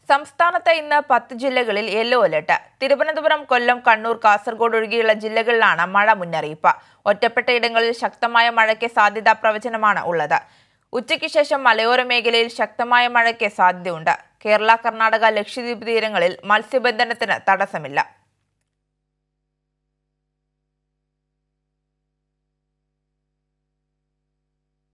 സംസ്ഥാനത്ത് ഇന്ന് 10 ജില്ലകളിൽ യെല്ലോ അലർട്ട്. തിരുവനന്തപുരം, കൊല്ലം, കണ്ണൂർ, കാസർഗോഡ് ഒഴികെയുള്ള ജില്ലകളിലാണ് മഴ മുന്നറിയിപ്പ്. ഒറ്റപ്പെട്ട ഇടങ്ങളിൽ ശക്തമായ മഴയ്ക്ക് സാധ്യതാ പ്രവചനമാണ് ഉള്ളത്. ഉച്ചയ്ക്ക് ശേഷം മലയോര മേഖലയിൽ ശക്തമായ മഴയ്ക്ക് സാധ്യതയുണ്ട്. കേരള, കർണാടക, ലക്ഷദ്വീപ് തീരങ്ങളിൽ മത്സ്യബന്ധനത്തിന് തടസ്സമില്ല.